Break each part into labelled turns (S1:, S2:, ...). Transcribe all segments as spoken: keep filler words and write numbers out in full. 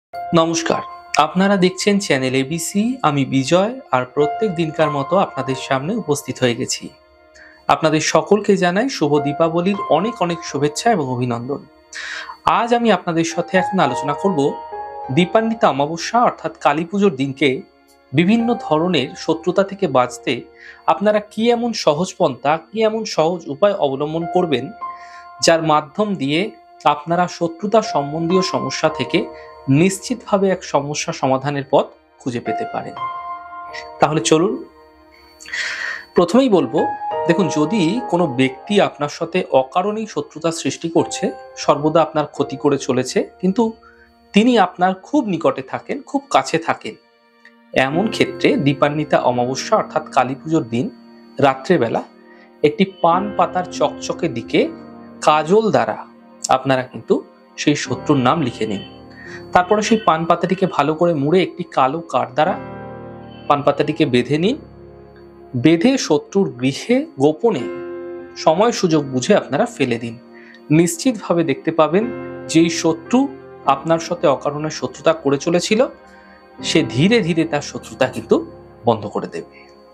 S1: নমস্কার, আপনারা দেখছেন চ্যানেল এবিসি। আমি বিজয় আর প্রত্যেক দিনকার মতো আপনাদের সামনে উপস্থিত হয়ে গেছি। আপনাদের সকলকে জানাই শুভ দীপাবলির অনেক অনেক শুভেচ্ছা এবং অভিনন্দন। আজ আমি আপনাদের সাথে এখন আলোচনা করব দীপান্বিতা অমাবস্যা অর্থাৎ কালী পুজোর দিনকে বিভিন্ন ধরনের শত্রুতা থেকে বাঁচতে আপনারা কি এমন সহজ পন্থা, কি এমন সহজ উপায় অবলম্বন করবেন যার মাধ্যম দিয়ে আপনারা শত্রুতা সম্বন্ধীয় সমস্যা থেকে নিশ্চিতভাবে এক সমস্যা সমাধানের পথ খুঁজে পেতে পারেন। তাহলে চলুন, প্রথমেই বলবো, দেখুন, যদি কোনো ব্যক্তি আপনার সাথে অকারণেই শত্রুতা সৃষ্টি করছে, সর্বদা আপনার ক্ষতি করে চলেছে, কিন্তু তিনি আপনার খুব নিকটে থাকেন, খুব কাছে থাকেন, এমন ক্ষেত্রে দীপান্বিতা অমাবস্যা অর্থাৎ কালী পুজোর দিন রাত্রেবেলা একটি পান পাতার চকচকে দিকে কাজল দ্বারা আপনারা কিন্তু সেই শত্রুর নাম লিখে নিন। তারপরে সেই পান পাতাটিকে ভালো করে মুড়ে একটি কালো কাঠ দ্বারা পান পাতাটিকে বেঁধে নিন। বেঁধে শত্রুর গৃহে গোপনে সময় সুযোগ বুঝে আপনারা ফেলে দিন। নিশ্চিতভাবে দেখতে পাবেন যেই শত্রু আপনার সাথে অকারণে শত্রুতা করে চলেছিল, সে ধীরে ধীরে তার শত্রুতা কিন্তু বন্ধ করে দেবে।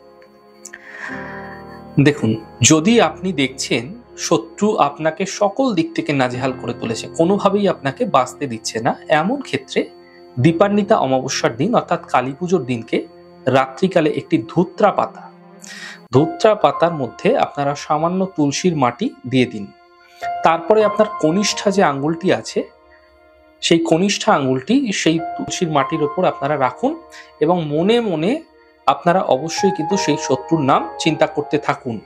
S1: দেখুন, যদি আপনি দেখছেন শত্রু আপনাকে সকল দিক থেকে নাজেহাল করে তুলেছে, কোনোভাবেই আপনাকে বাঁচতে দিচ্ছে না, এমন ক্ষেত্রে দীপান্বিতা অমাবস্যার দিন অর্থাৎ কালী পুজোর দিনকে রাত্রিকালে একটি ধূত্রা পাতা ধূত্রা পাতার মধ্যে আপনারা সামান্য তুলসীর মাটি দিয়ে দিন। তারপরে আপনার কনিষ্ঠা যে আঙ্গুলটি আছে, সেই কনিষ্ঠা আঙ্গুলটি সেই তুলসীর মাটির ওপর আপনারা রাখুন এবং মনে মনে আপনারা অবশ্যই কিন্তু সেই শত্রুর নাম চিন্তা করতে থাকুন।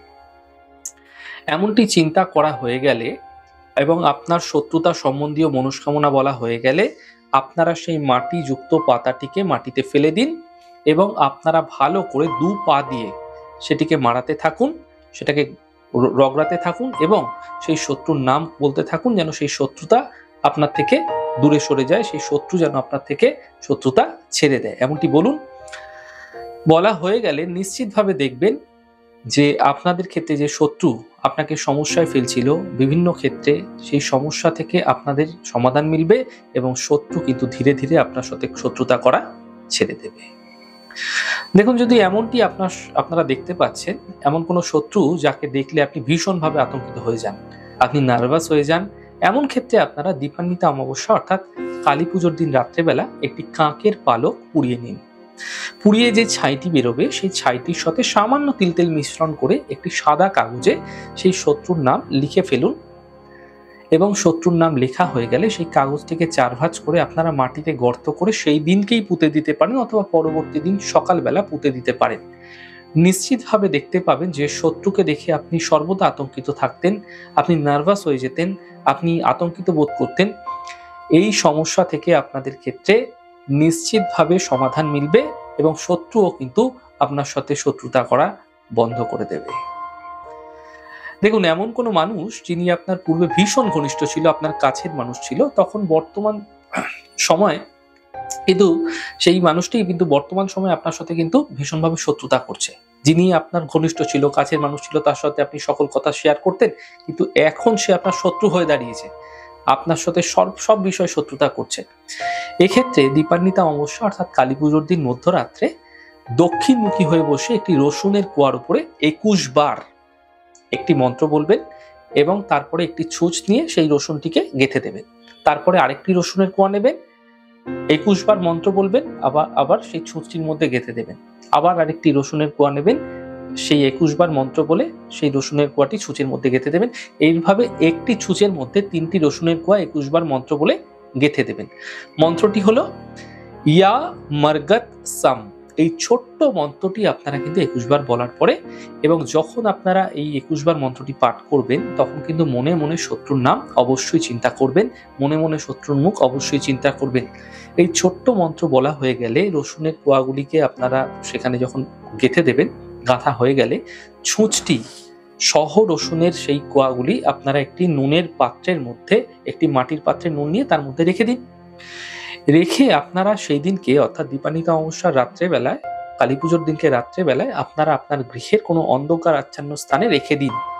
S1: এমনটি চিন্তা করা হয়ে গেলে এবং আপনার শত্রুতা সম্বন্ধীয় মনস্কামনা বলা হয়ে গেলে আপনারা সেই মাটি যুক্ত পাতাটিকে মাটিতে ফেলে দিন এবং আপনারা ভালো করে দু পা দিয়ে সেটিকে মারাতে থাকুন, সেটাকে রগড়াতে থাকুন এবং সেই শত্রুর নাম বলতে থাকুন, যেন সেই শত্রুতা আপনার থেকে দূরে সরে যায়, সেই শত্রু যেন আপনার থেকে শত্রুতা ছেড়ে দেয়। এমনটি বলুন। বলা হয়ে গেলে নিশ্চিতভাবে দেখবেন যে আপনাদের ক্ষেত্রে যে শত্রু আপনাকে সমস্যায় ফেলছিল, বিভিন্ন ক্ষেত্রে সেই সমস্যা থেকে আপনাদের সমাধান মিলবে এবং শত্রু কিন্তু ধীরে ধীরে আপনার সাথে শত্রুতা করা ছেড়ে দেবে। দেখুন, যদি এমনটি আপনার আপনারা দেখতে পাচ্ছেন, এমন কোনো শত্রু যাকে দেখলে আপনি ভীষণভাবে আতঙ্কিত হয়ে যান, আপনি নার্ভাস হয়ে যান, এমন ক্ষেত্রে আপনারা দীপান্বিতা অমাবস্যা অর্থাৎ কালী পুজোর দিন রাত্রেবেলা একটি কাকের পালক পুড়িয়ে নিন। পুড়িয়ে যে ছাইটি বেরোবে, সেই ছাইটির সাথে সামান্য তিল তেল মিশ্রণ করে একটি সাদা কাগজে সেই শত্রুর নাম লিখে ফেলুন এবং শত্রুর নাম লেখা হয়ে গেলে সেই কাগজটিকে চার ভাঁজ করে আপনারা মাটিতে গর্ত করে সেই দিনকেই পুঁতে দিতে পারেন অথবা পরবর্তী দিন সকালবেলা পুঁতে দিতে পারেন। নিশ্চিতভাবে দেখতে পাবেন যে শত্রুকে দেখে আপনি সর্বদা আতঙ্কিত থাকতেন, আপনি নার্ভাস হয়ে যেতেন, আপনি আতঙ্কিত বোধ করতেন। এই সমস্যা থেকে আপনাদের ক্ষেত্রে নিশ্চিতভাবে সমাধান মিলবে এবং শত্রুও কিন্তু আপনার সাথে শত্রুতা করা বন্ধ করে দেবে। দেখুন, এমন কোনো মানুষ যিনি আপনার পূর্বে ভীষণ ঘনিষ্ঠ ছিল, আপনার কাছের মানুষ ছিল, তখন বর্তমান সময় কিন্তু সেই মানুষটি কিন্তু বর্তমান সময়ে আপনার সাথে কিন্তু ভীষণভাবে শত্রুতা করছে। যিনি আপনার ঘনিষ্ঠ ছিল, কাছের মানুষ ছিল, তার সাথে আপনি সকল কথা শেয়ার করতেন, কিন্তু এখন সে আপনার শত্রু হয়ে দাঁড়িয়েছে, আপনার সাথে সব সব বিষয়ে শত্রুতা করছে। এক্ষেত্রে দীপান্বিতা অমাবস্যা অর্থাৎ কালী পুজোর দিন মধ্যরাত্রে দক্ষিণমুখী হয়ে বসে একটি রসুনের কোয়ার উপরে একুশ বার একটি মন্ত্র বলবেন এবং তারপরে একটি ছুঁচ নিয়ে সেই রসুনটিকে গেঁথে দেবেন। তারপরে আরেকটি রসুনের কোয়া নেবেন, একুশ বার মন্ত্র বলবেন, আবার আবার সেই ছুঁচটির মধ্যে গেঁথে দেবেন। আবার আরেকটি রসুনের কোয়া নেবেন, সেই একুশ বার মন্ত্র বলে সেই রসুনের কোয়াটি ছুঁচের মধ্যে গেঁথে দেবেন। এইভাবে একটি ছুঁচের মধ্যে তিনটি রসুনের কোয়া একুশ বার মন্ত্র বলে গেঁথে দেবেন। মন্ত্রটি হলো ইয়া মারগত সাম। এই ছোট্ট মন্ত্রটি আপনারা কিন্তু একুশ বার বলার পরে এবং যখন আপনারা এই একুশ বার মন্ত্রটি পাঠ করবেন, তখন কিন্তু মনে মনে শত্রুর নাম অবশ্যই চিন্তা করবেন, মনে মনে শত্রুর মুখ অবশ্যই চিন্তা করবেন। এই ছোট্ট মন্ত্র বলা হয়ে গেলে রসুনের কোয়াগুলিকে আপনারা সেখানে যখন গেঁথে দেবেন, গাঁথা হয়ে গেলে ছুঁচটি সহ রসুনের সেই কোয়াগুলি আপনারা একটি নুনের পাত্রের মধ্যে, একটি মাটির পাত্রে নুন নিয়ে তার মধ্যে রেখে দিন। রেখে আপনারা সেই দিনকে অর্থাৎ দীপান্বিতা অমাবস্যার রাত্রেবেলায়, কালী পুজোর দিনকে রাত্রেবেলায় আপনারা আপনার গৃহের কোনো অন্ধকার আচ্ছন্ন স্থানে রেখে দিন।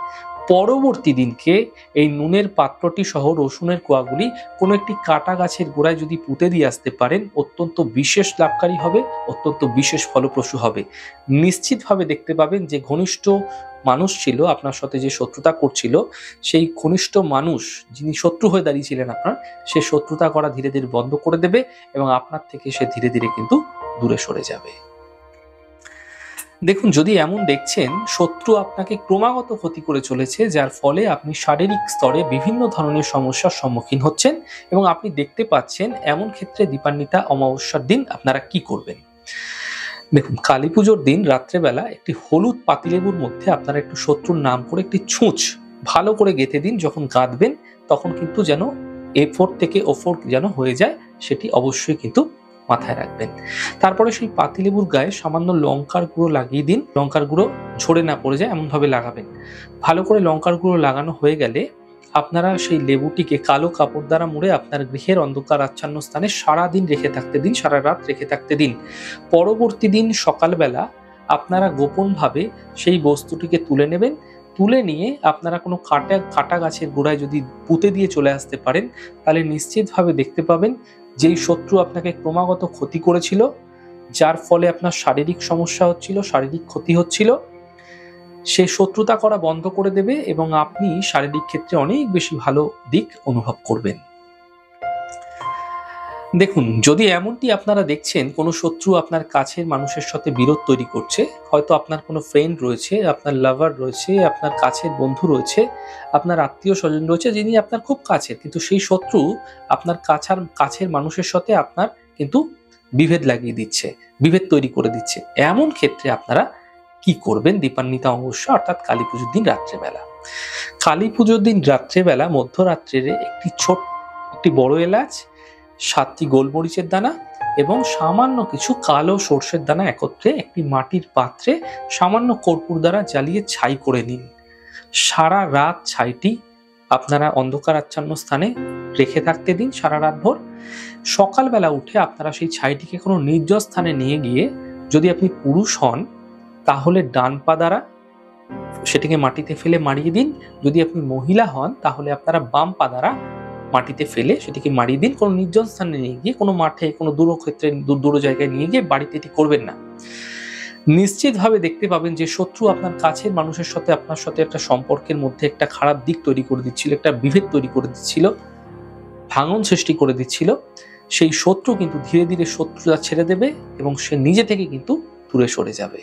S1: পরবর্তী দিনকে এই নুনের পাত্রটি সহ রসুনের কোয়াগুলি কোনো একটি কাটা গাছের গোড়ায় যদি পুঁতে দিয়ে আসতে পারেন, অত্যন্ত বিশেষ লাভকারী হবে, অত্যন্ত বিশেষ ফলপ্রসূ হবে। নিশ্চিতভাবে দেখতে পাবেন যে ঘনিষ্ঠ মানুষ ছিল আপনার সাথে, যে শত্রুতা করছিল, সেই ঘনিষ্ঠ মানুষ যিনি শত্রু হয়ে দাঁড়িয়েছিলেন আপনার, সে শত্রুতা করা ধীরে ধীরে বন্ধ করে দেবে এবং আপনার থেকে সে ধীরে ধীরে কিন্তু দূরে সরে যাবে। দেখুন, যদি এমন দেখছেন শত্রু আপনাকে ক্রমাগত ক্ষতি করে চলেছে, যার ফলে আপনি শারীরিক স্তরে বিভিন্ন ধরনের সমস্যার সম্মুখীন হচ্ছেন এবং আপনি দেখতে পাচ্ছেন, এমন ক্ষেত্রে দীপান্বিতা অমাবস্যার দিন আপনারা কি করবেন। দেখুন, কালী পুজোর দিন রাত্রেবেলা একটি হলুদ পাতিলেবুর মধ্যে আপনারা একটু শত্রুর নাম করে একটি ছুঁচ ভালো করে গেঁথে দিন। যখন গাঁথবেন তখন কিন্তু যেন এ ফোর থেকে ও ফোর যেন হয়ে যায়, সেটি অবশ্যই কিন্তু মাথায় রাখবেন। তারপরে সেই পাতিলেবুর গায়ে সামান্য লঙ্কার গুঁড়ো লাগিয়ে দিন। লঙ্কার গুঁড়ো ঝরে না পড়ে যায় এমন ভাবে লাগাবেন। ভালো করে লঙ্কার গুঁড়ো লাগানো হয়ে গেলে আপনারা সেই লেবুটিকে কালো কাপড় দ্বারা মুড়ে আপনার গৃহের অন্ধকার আচ্ছন্ন স্থানে সারাদিন রেখে থাকতে দিন, সারা রাত রেখে থাকতে দিন। পরবর্তী দিন সকালবেলা আপনারা গোপনভাবে সেই বস্তুটিকে তুলে নেবেন। তুলে নিয়ে আপনারা কোনো কাটা কাটা গাছের গোড়ায় যদি পুঁতে দিয়ে চলে আসতে পারেন, তাহলে নিশ্চিতভাবে দেখতে পাবেন যেই শত্রু আপনাকে ক্রমাগত ক্ষতি করেছিল, যার ফলে আপনার শারীরিক সমস্যা হচ্ছিল, শারীরিক ক্ষতি হচ্ছিল, সে শত্রুতা করা বন্ধ করে দেবে এবং আপনি শারীরিক ক্ষেত্রে অনেক বেশি ভালো দিক অনুভব করবেন। দেখুন, যদি এমনটি আপনারা দেখছেন কোনো শত্রু আপনার কাছের মানুষের সাথে বিরোধ তৈরি করছে, হয়তো আপনার কোনো ফ্রেন্ড রয়েছে, আপনার লাভার রয়েছে, আপনার কাছের বন্ধু রয়েছে, আপনার আত্মীয় স্বজন রয়েছে যিনি আপনার খুব কাছের, কিন্তু সেই শত্রু আপনার কাছার কাছের মানুষের সাথে আপনার কিন্তু বিভেদ লাগিয়ে দিচ্ছে, বিভেদ তৈরি করে দিচ্ছে। এমন ক্ষেত্রে আপনারা কি করবেন দীপান্বিতা অমাবস্যা অর্থাৎ কালী পুজোর দিন রাত্রেবেলা? কালী পুজোর দিন রাত্রেবেলা মধ্যরাত্রে একটি ছোট একটি বড় এলাচ, সাতটি গোলমরিচের দানা এবং সামান্য কিছু কালো সর্ষের দানা একত্রে একটি মাটির পাত্রে সামান্য কর্পূর দ্বারা জ্বালিয়ে ছাই করে নিন। সারা রাত ছাইটি আপনারা অন্ধকার আচ্ছন্ন স্থানে রেখে থাকতে দিন সারা রাত ভর। সকালবেলা উঠে আপনারা সেই ছাইটিকে কোনো নির্জন স্থানে নিয়ে গিয়ে, যদি আপনি পুরুষ হন তাহলে ডান পা দ্বারা সেটিকে মাটিতে ফেলে মারিয়ে দিন, যদি আপনি মহিলা হন তাহলে আপনারা বাম পা দ্বারা মাটিতে ফেলে সেটিকে মারিয়ে দিন। কোনো নির্জন স্থানে নিয়ে গিয়ে, কোনো মাঠে, কোনো দূর ক্ষেত্রে, দূর দূর জায়গায় নিয়ে গিয়ে বাড়িতে এটি করবেন না। নিশ্চিতভাবে দেখতে পাবেন যে শত্রু আপনার কাছের মানুষের সাথে আপনার সাথে একটা সম্পর্কের মধ্যে একটা খারাপ দিক তৈরি করে দিচ্ছিল, একটা বিভেদ তৈরি করে দিচ্ছিল, ভাঙন সৃষ্টি করে দিচ্ছিল। সেই শত্রু কিন্তু ধীরে ধীরে শত্রুতা ছেড়ে দেবে এবং সে নিজে থেকে কিন্তু দূরে সরে যাবে।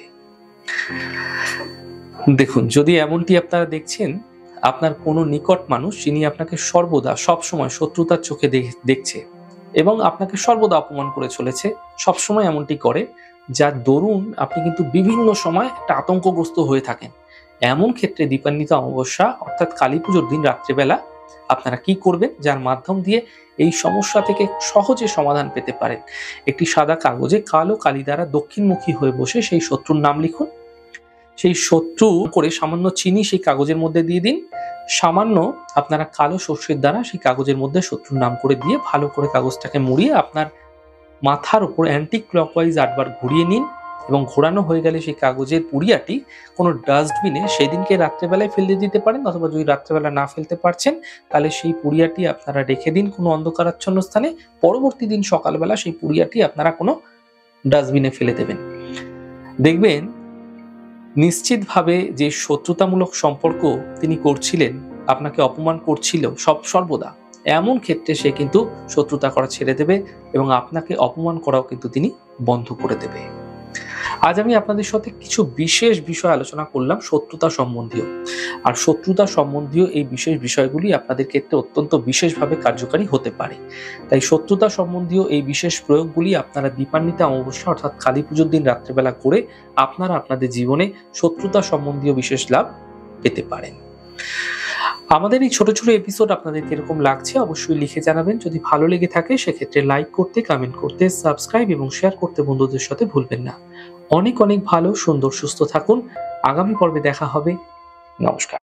S1: দেখুন, যদি এমনটি আপনারা দেখছেন আপনার কোনো নিকট মানুষ যিনি আপনাকে সর্বদা সবসময় শত্রুতার চোখে দেখছে এবং আপনাকে সর্বদা অপমান করে চলেছে, সবসময় এমনটি করে, যার দরুন আপনি কিন্তু বিভিন্ন সময় একটা আতঙ্কগ্রস্ত হয়ে থাকেন, এমন ক্ষেত্রে দীপান্বিতা অমাবস্যা অর্থাৎ কালী পুজোর দিন রাত্রেবেলা আপনারা কি করবেন, যার মাধ্যম দিয়ে এই সমস্যা থেকে সহজে সমাধান পেতে পারেন? একটি সাদা কাগজে কালো কালি দ্বারা দক্ষিণমুখী হয়ে বসে সেই শত্রুর নাম লিখুন। সেই শত্রু করে সামান্য চিনি সেই কাগজের মধ্যে দিয়ে দিন। সামান্য আপনারা কালো সর্ষের দ্বারা সেই কাগজের মধ্যে শত্রুর নাম করে দিয়ে ভালো করে কাগজটাকে মুড়িয়ে আপনার মাথার উপর অ্যান্টি ক্লকওয়াইজ আটবার ঘুরিয়ে নিন এবং ঘোরানো হয়ে গেলে সেই কাগজের পুড়িয়াটি কোনো ডাস্টবিনে সেদিনকে রাত্রেবেলায় ফেলে দিতে পারেন, অথবা যদি রাত্রেবেলা না ফেলতে পারছেন তাহলে সেই পুড়িয়াটি আপনারা রেখে দিন কোনো অন্ধকারাচ্ছন্ন স্থানে। পরবর্তী দিন সকালবেলা সেই পুড়িয়াটি আপনারা কোনো ডাস্টবিনে ফেলে দেবেন। দেখবেন নিশ্চিতভাবে যে শত্রুতামূলক সম্পর্ক তিনি করছিলেন, আপনাকে অপমান করছিল সব সর্বদা, এমন ক্ষেত্রে সে কিন্তু শত্রুতা করা ছেড়ে দেবে এবং আপনাকে অপমান করাও কিন্তু তিনি বন্ধ করে দেবে। আজ আমি আপনাদের সাথে কিছু বিশেষ বিষয় আলোচনা করলাম শত্রুতা সম্বন্ধীয়, আর শত্রুতা সম্বন্ধীয় এই বিশেষ বিষয়গুলি আপনাদের ক্ষেত্রে অত্যন্ত বিশেষভাবে কার্যকারী হতে পারে। তাই শত্রুতা সম্বন্ধীয় এই বিশেষ প্রয়োগগুলি আপনারা দীপান্বিতা অমাবস্যা অর্থাৎ কালী পুজোর দিন রাত্রেবেলা করে আপনারা আপনাদের জীবনে শত্রুতা সম্বন্ধীয় বিশেষ লাভ পেতে পারেন। আমাদের এই ছোট ছোট এপিসোড আপনাদের কিরকম লাগছে অবশ্যই লিখে জানাবেন। যদি ভালো লেগে থাকে সেক্ষেত্রে লাইক করতে, কমেন্ট করতে, সাবস্ক্রাইব এবং শেয়ার করতে বন্ধুদের সাথে ভুলবেন না। অনেক অনেক ভালো, সুন্দর, সুস্থ থাকুন। আগামী পর্বে দেখা হবে। নমস্কার।